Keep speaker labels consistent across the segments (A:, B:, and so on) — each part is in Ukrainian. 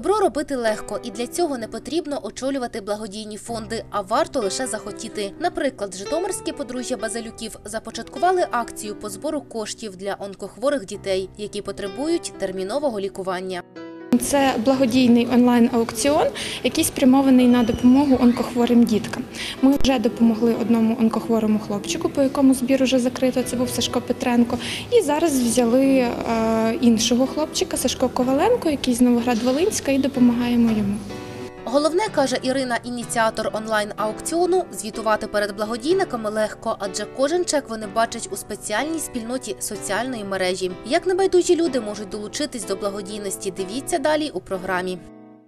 A: Добро робити легко, і для цього не потрібно очолювати благодійні фонди, а варто лише захотіти. Наприклад, житомирське подружжя Базилюків започаткували акцію по збору коштів для онкохворих дітей, які потребують термінового лікування.
B: Це благодійний онлайн-аукціон, який спрямований на допомогу онкохворим діткам. Ми вже допомогли одному онкохворому хлопчику, по якому збір вже закрито, це був Сашко Петренко. І зараз взяли іншого хлопчика, Сашко Коваленко, який з Новоград-Волинська, і допомагаємо йому.
A: Головне, каже Ірина, ініціатор онлайн-аукціону, звітувати перед благодійниками легко, адже кожен чек вони бачать у спеціальній спільноті соціальної мережі. Як небайдужі люди можуть долучитись до благодійності, дивіться далі у програмі.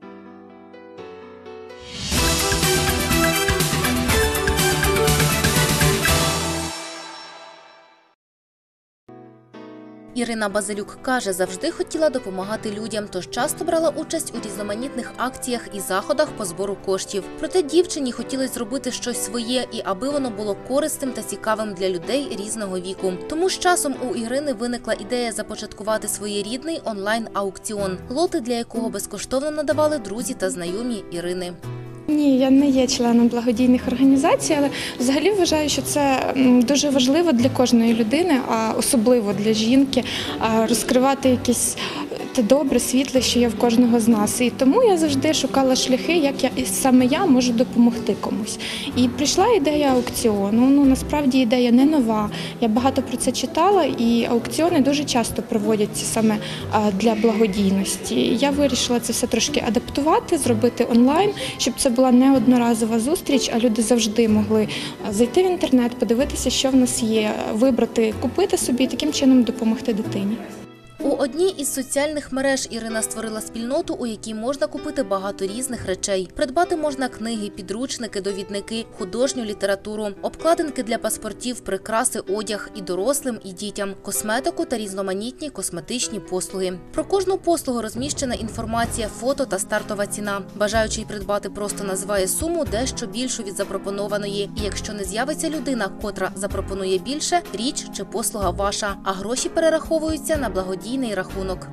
A: Ірина Базилюк каже, завжди хотіла допомагати людям, тож часто брала участь у різноманітних акціях і заходах по збору коштів. Проте дівчині хотілося зробити щось своє, і аби воно було корисним та цікавим для людей різного віку. Тому з часом у Ірини виникла ідея започаткувати своєрідний онлайн-аукціон, лоти для якого безкоштовно надавали друзі та знайомі Ірини.
B: Ні, я не є членом благодійних організацій, але взагалі вважаю, що це дуже важливо для кожної людини, а особливо для жінки, розкривати якісь те добре, світле, що є в кожного з нас. І тому я завжди шукала шляхи, як саме я можу допомогти комусь. І прийшла ідея аукціону. Насправді ідея не нова. Я багато про це читала, і аукціони дуже часто проводяться саме для благодійності. Я вирішила це все трошки адаптувати, зробити онлайн, щоб це була не одноразова зустріч, а люди завжди могли зайти в інтернет, подивитися, що в нас є, вибрати, купити собі і таким чином допомогти дитині.
A: У одній із соціальних мереж Ірина створила спільноту, у якій можна купити багато різних речей. Придбати можна книги, підручники, довідники, художню літературу, обкладинки для паспортів, прикраси, одяг і дорослим, і дітям, косметику та різноманітні косметичні послуги. Про кожну послугу розміщена інформація, фото та стартова ціна. Бажаючий придбати просто називає суму дещо більшу від запропонованої. І якщо не з'явиться людина, котра запропонує більше, річ чи послуга ваша, а гроші перераховуються на благодійний рахунок.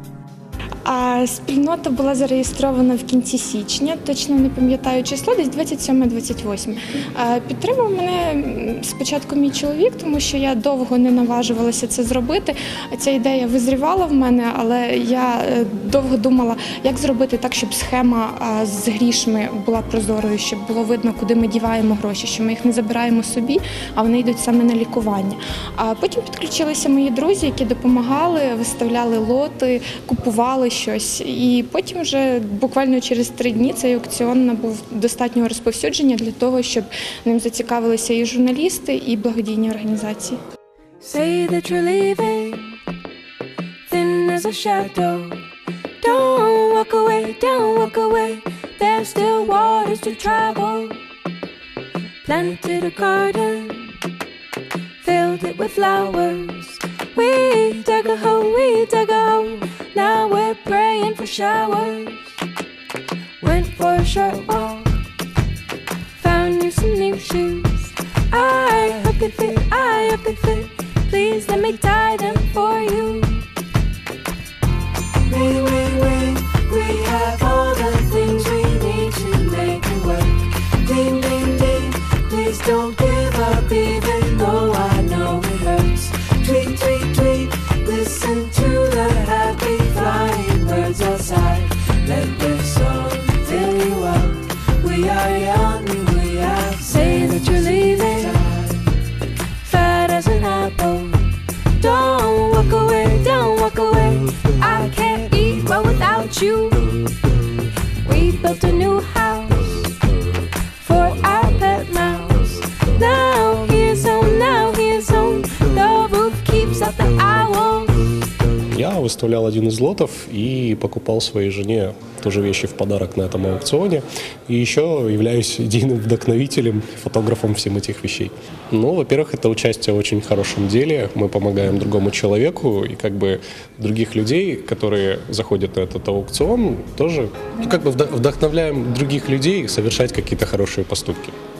B: Спільнота була зареєстрована в кінці січня, точно не пам'ятаю число, десь 27-28. Підтримав мене спочатку мій чоловік, тому що я довго не наважувалася це зробити. Ця ідея визрівала в мене, але я довго думала, як зробити так, щоб схема з грішми була прозорою, щоб було видно, куди ми діваємо гроші, що ми їх не забираємо собі, а вони йдуть саме на лікування. Потім підключилися мої друзі, які допомагали, виставляли лоти, купували щось. І потім вже буквально через 3 дні цей аукціон набув достатнього розповсюдження для того, щоб ним зацікавилися і журналісти, і благодійні організації. Say that you're leaving, thin as a shadow. Don't walk away, there's still waters to travel. Planted a garden, filled it with flowers. We dug a hole, now we're praying for showers. Went for a short walk, found you some new shoes. I hope they fit, please let me tie them for you. We have all the things we need to make it work. Ding, ding, ding, please don't give up even though I know it hurts. Tweet, tweet, tweet, listen to the happy flying birds outside. Let their song fill you up. We are young and we have say that you're leaving, fat as an apple. Don't walk away, I can't eat well without you. We built a new house for our pet mouse. Now he's home, the roof keeps out the owls.
C: Я выставлял один из лотов и покупал своей жене тоже вещи в подарок на этом аукционе. И еще являюсь идейным вдохновителем, фотографом всем этих вещей. Во-первых, это участие в очень хорошем деле. Мы помогаем другому человеку, и других людей, которые заходят на этот аукцион, тоже вдохновляем других людей совершать какие-то хорошие поступки.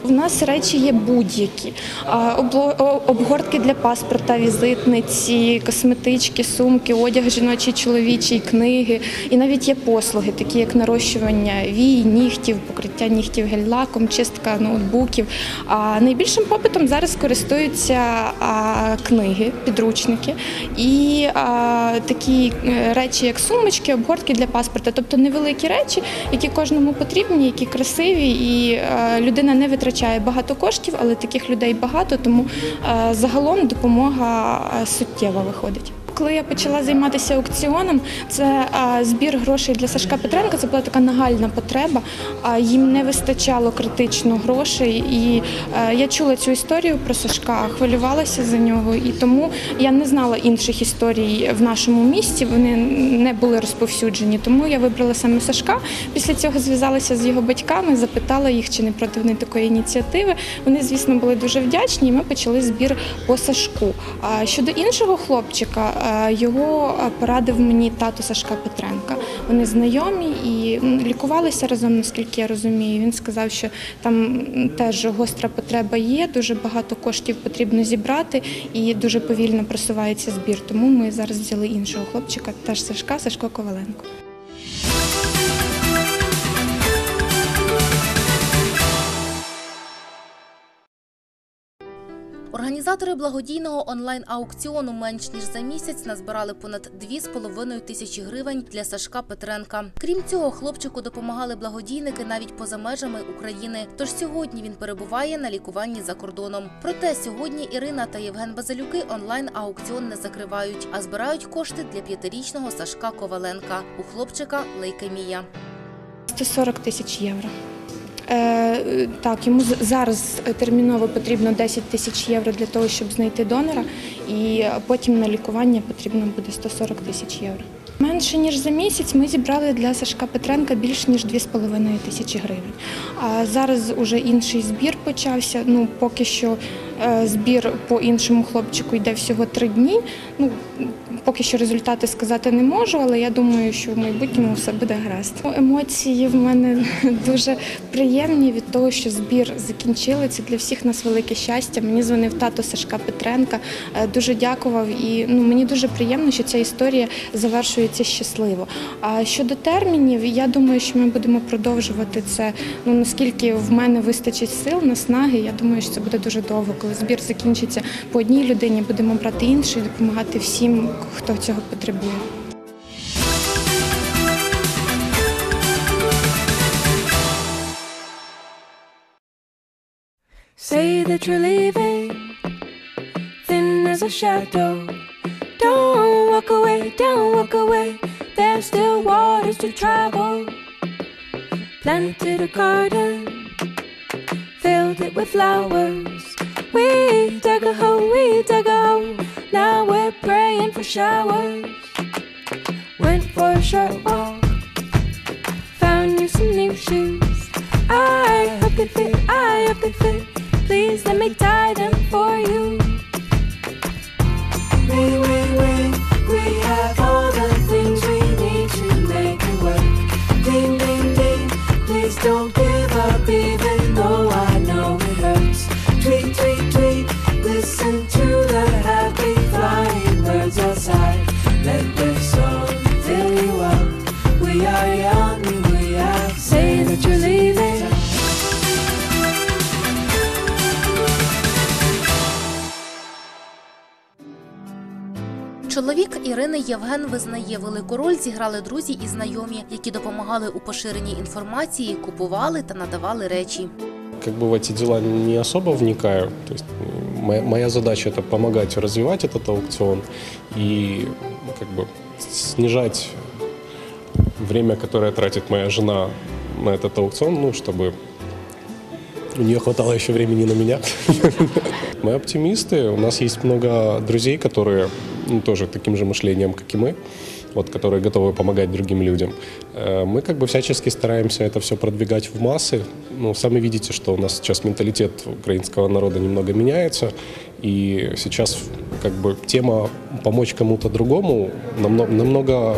B: У нас речі є будь-які. Обгортки для паспорта, візитниці, косметички, сумки, одяг жіночий, чоловічий, книги. І навіть є послуги, такі як нарощування вій, нігтів, покриття нігтів гель-лаком, чистка ноутбуків. Найбільшим попитом зараз користуються книги, підручники і такі речі, як сумочки, обгортки для паспорта. Тобто невеликі речі, які кожному потрібні, які красиві, і людина не витрачає багато коштів, але таких людей багато, тому загалом допомога суттєво виходить. Коли я почала займатися аукціоном, це збір грошей для Сашка Петренка, це була така нагальна потреба, їм не вистачало критично грошей, і я чула цю історію про Сашка, хвилювалася за нього, і тому я не знала інших історій в нашому місті, вони не були розповсюджені, тому я вибрала саме Сашка. Після цього зв'язалася з його батьками, запитала їх, чи не проти вони такої ініціативи. Вони, звісно, були дуже вдячні, і ми почали збір по Сашку. Щодо іншого хлопчика, його порадив мені тато Сашка Петренка. Вони знайомі і лікувалися разом, наскільки я розумію. Він сказав, що там теж гостра потреба є, дуже багато коштів потрібно зібрати і дуже повільно просувається збір. Тому ми зараз взяли іншого хлопчика, теж Сашка, Сашко Коваленко.
A: Організатори благодійного онлайн-аукціону менш ніж за місяць назбирали понад 2,5 тисячі гривень для Сашка Петренка. Крім цього, хлопчику допомагали благодійники навіть поза межами України. Тож сьогодні він перебуває на лікуванні за кордоном. Проте сьогодні Ірина та Євген Базилюки онлайн-аукціон не закривають, а збирають кошти для 5-річного Сашка Коваленка. У хлопчика лейкемія.
B: 140 тисяч євро. Так, йому зараз терміново потрібно 10 тисяч євро для того, щоб знайти донора, і потім на лікування потрібно буде 140 тисяч євро. Менше ніж за місяць ми зібрали для Сашка Петренка більш ніж 2,5 тисячі гривень. А зараз уже інший збір почався. Поки що збір по іншому хлопчику йде всього 3 дні. Поки що результати сказати не можу, але я думаю, що в майбутньому все буде гаразд. Емоції в мене дуже приємні від того, що збір закінчили. Це для всіх нас велике щастя. Мені дзвонив тато Сашка Петренка, дуже дякував. І мені дуже приємно, що ця історія завершується щасливо. А щодо термінів, я думаю, що ми будемо продовжувати це. Наскільки в мене вистачить сил, наснаги, я думаю, що це буде дуже довго. Коли збір закінчиться по одній людині, будемо брати інший, допомагати всім, хто цього потребує.
D: Say that you're leaving, thin as a shadow. Don't walk away, don't walk away. There's still waters to travel. Planted a garden, filled it with flowers. We dug a hole, we dug a hole. Now we're praying for showers. Went for a short walk, found you some new shoes. I hope they fit, I hope they fit. Please let me tie them for you. We have all the things we need to make it work. Ding, ding, ding, please don't give up even though I know it hurts. Tweet, tweet, tweet, listen to the happy flying birds outside. Let their song fill you up. We are young and we have say that you're leaving.
A: Чоловік Ірини Євген визнає, велику роль зіграли друзі і знайомі, які допомагали у поширенні інформації, купували та надавали речі.
C: В эти дела не особо вникаю. То есть моя задача – это помогать развивать этот аукцион и снижать время, которое тратит моя жена на этот аукцион, чтобы у нее хватало еще времени на меня. Мы оптимисты, у нас есть много друзей, которые тоже таким же мышлением, как и мы, которые готовы помогать другим людям. Мы всячески стараемся это все продвигать в массы. Сами видите, что у нас сейчас менталитет украинского народа немного меняется, и сейчас тема помочь кому-то другому намного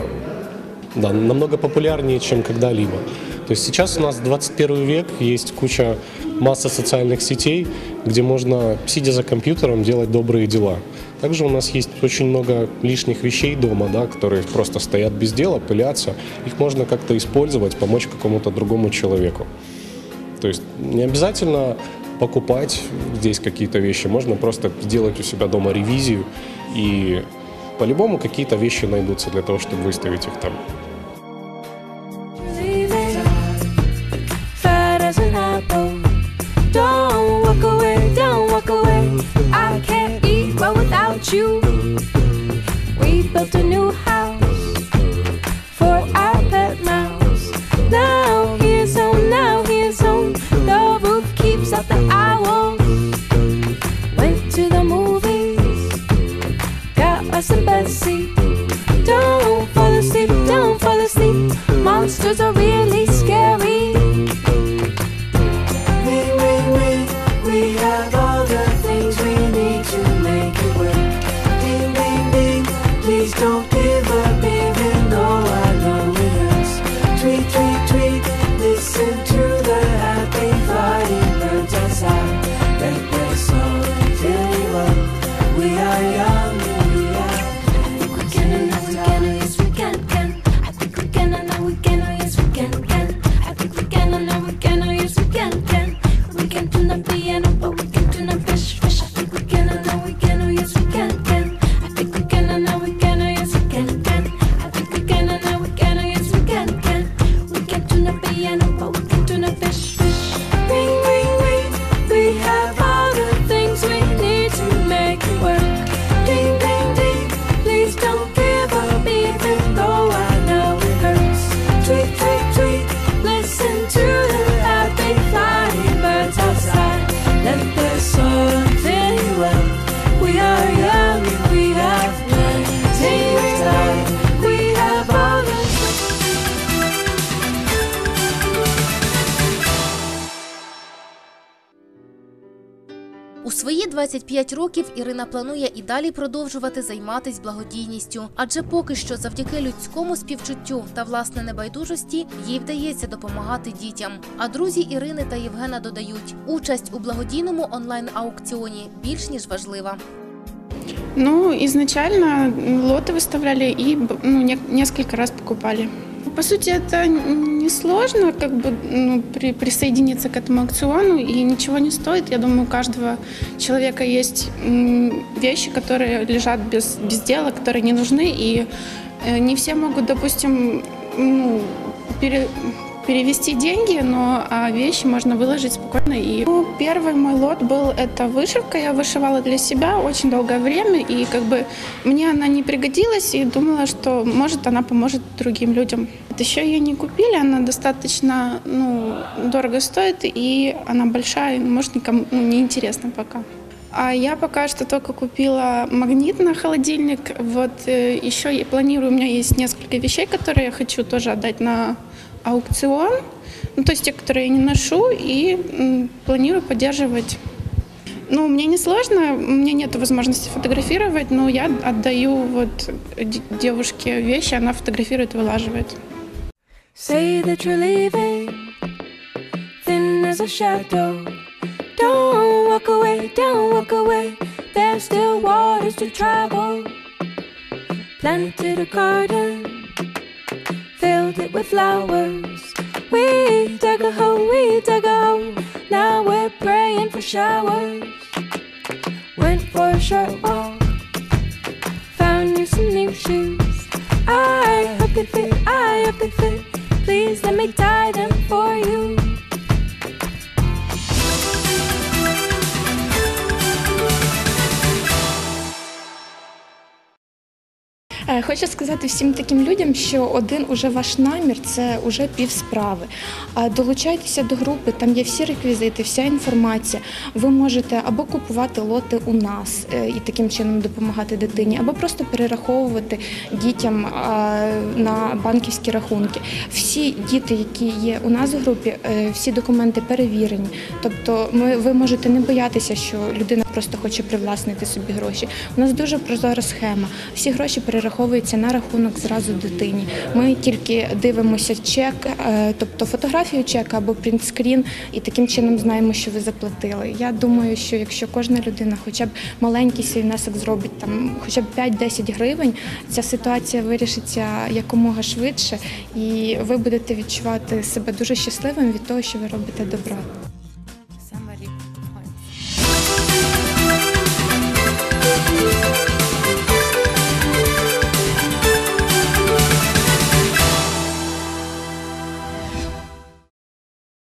C: популярнее, чем когда-либо. То есть сейчас у нас 21 век, есть куча масса социальных сетей, где можно, сидя за компьютером, делать добрые дела. Также у нас есть очень много лишних вещей дома, да, которые просто стоят без дела, пылятся. Их можно как-то использовать, помочь какому-то другому человеку. То есть не обязательно покупать здесь какие-то вещи, можно просто сделать у себя дома ревизию, и по-любому какие-то вещи найдутся для того, чтобы выставить их там.
D: Fat as an apple. Don't walk away. I can't eat well without you. We built a new house for our pet mouse. Now he is home. The roof keeps out the owls. Went to the movies, got us a best seat. Don't fall asleep. Monsters are really scary. We have all the things we need to make it work. Ding, ding, ding, please don't give up even though I know it hurts. Tweet, tweet, tweet, listen to the happy flying birds outside. Let their song fill you up. We are young and we are. I think we can and now we can, oh yes we can. I think we can and now we can, oh yes we can. I think we can and now we can, oh yes we can. We can tune the piano, but we can tune the fish. I think we can and now we can, oh yes we can. I think we can and now we can, oh yes we can. I think we can and now we can, oh yes we can. We can tune the piano, but we can tune the fish. Ring, ring, ring, we have all the things we need to make it work. Ding, ding, ding, please don't give up even though I know it hurts. Tweet, tweet, tweet, listen to the happy flying birds outside. Let their song fill you up. We are young and we have plenty of time. We have all the
A: У свої 25 років Ірина планує і далі продовжувати займатися благодійністю. Адже поки що завдяки людському співчуттю та, власне, небайдужості їй вдається допомагати дітям. А друзі Ірини та Євгена додають, участь у благодійному онлайн-аукціоні більш ніж важлива.
B: Изначально лоты выставляли и несколько раз покупали. По сути, это несложно присоединиться к этому аукциону, и ничего не стоит. Я думаю, у каждого человека есть вещи, которые лежат без дела, которые не нужны, и не все могут, допустим, перевести деньги, но вещи можно выложить спокойно. И первый мой лот был это вышивка. Я вышивала для себя очень долгое время, и мне она не пригодилась, и думала, что может она поможет другим людям. Еще ее не купили, она достаточно дорого стоит, и она большая, может никому не интересна пока. А я пока что только купила магнит на холодильник. Вот еще я планирую, у меня есть несколько вещей, которые я хочу тоже отдать на аукцион, то есть те, которые я не ношу, и планирую поддерживать. Мне не сложно, у меня нет возможности фотографировать, но я отдаю девушке вещи, она фотографирует и вылаживает.
D: Say that you're leaving, thin as a shadow. Don't walk away, there's still waters to travel. Planted a garden, filled it with flowers. We dug a hole, now we're praying for showers. Went for a short walk, found you some new shoes. I hope they fit, please let me tie them for you.
B: Хочу сказати всім таким людям, що один уже ваш намір – це вже півсправи. Долучайтеся до групи, там є всі реквізити, вся інформація. Ви можете або купувати лоти у нас і таким чином допомагати дитині, або просто перераховувати дітям на банківські рахунки. Всі діти, які є у нас в групі, всі документи перевірені. Тобто ви можете не боятися, що людина просто хоче привласнити собі гроші. У нас дуже прозора схема. Всі гроші перераховуються на рахунок зразу дитині. Ми тільки дивимося чек, тобто фотографію чека або принтскрін, і таким чином знаємо, що ви заплатили. Я думаю, що якщо кожна людина хоча б маленький свій внесок зробить, там, хоча б 5-10 гривень, ця ситуація вирішиться якомога швидше, і ви будете відчувати себе дуже щасливим від того, що ви робите добро.